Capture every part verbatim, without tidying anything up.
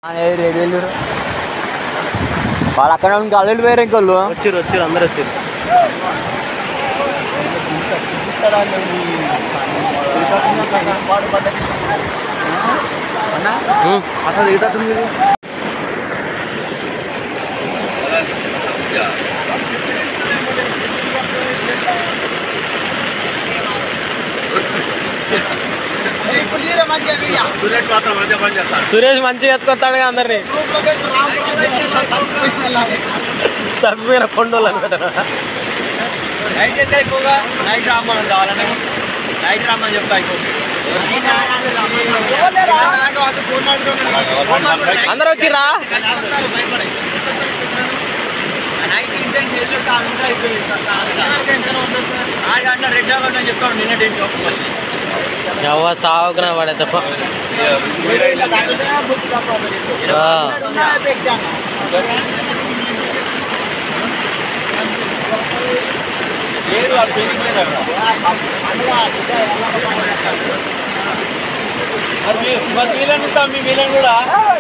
వాళ్ళు అక్కడ నుంచి అల్లుడు వేరే ఇంకోళ్ళు వచ్చారు వచ్చారు అందరు వచ్చారు. అసలు ఈతుంది సురేష్ మంచిగా ఎత్తుకొస్తాడు అందరినీ. తప్పిపోయిన కొండోళ్ళు అనమాట. నైట్ అయితే ఎక్కువగా నైట్ రామ్మని కావాలని నైట్ రామ్మని చెప్తా అందరూ వచ్చిర్రా. చెప్తాను నిన్నటి ఎవ సాగున పడే తప్ప మీలను ఇస్తాం మీ మీలను కూడా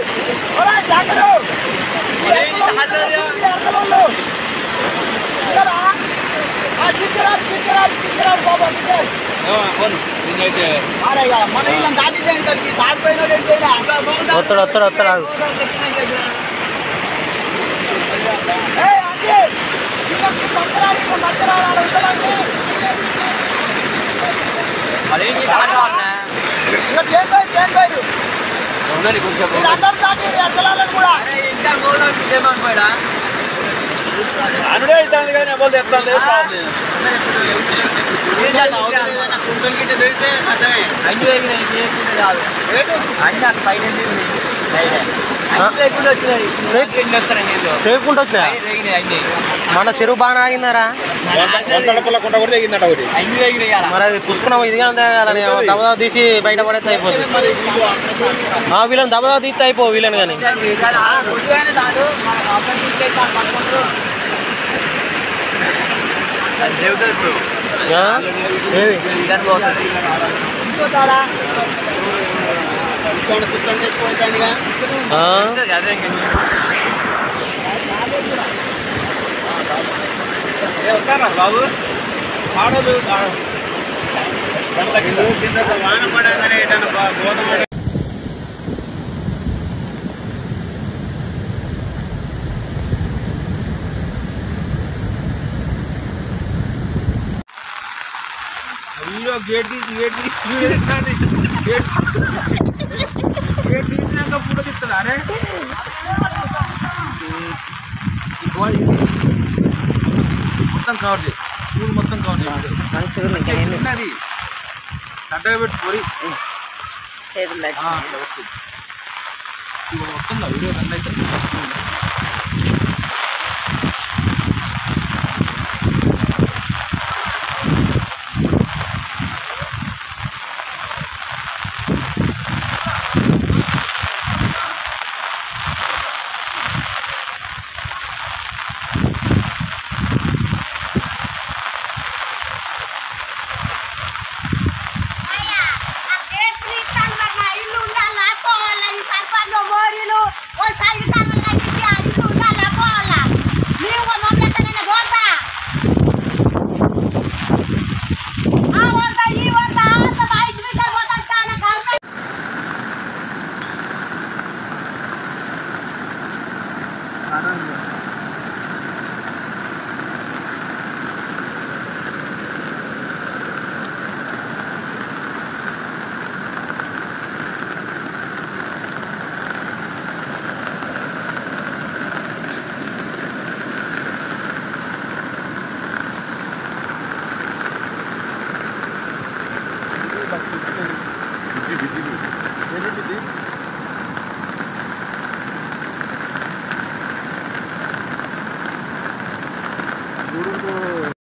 వస్తాడు వస్తాడు వస్తాడు అనుడే అవుతుంది కానీ ఎవరు చెప్తాను లేదు మన చెరువు బాగా ఆగిందారా. మరి అది పుష్కరం ఇదిగా దబదబా తీసి బయట పడేస్తే అయిపోతుంది. వీళ్ళని దబదబా తీస్తే అయిపో వీళ్ళని కానీ. బాబు ఆడదు వాన పడగానే గోదావరి గేట్ తీసి గేట్ తీసి గేట్ గేట్ తీసినాక ఫోటో తీస్తుందా అరే మొత్తం కవర్ చేయి స్కూల్ మొత్తం కవర్ చేయి చిన్నది కట్టగా పెట్టి పొరి మొత్తం వీడియో రన్ అయితే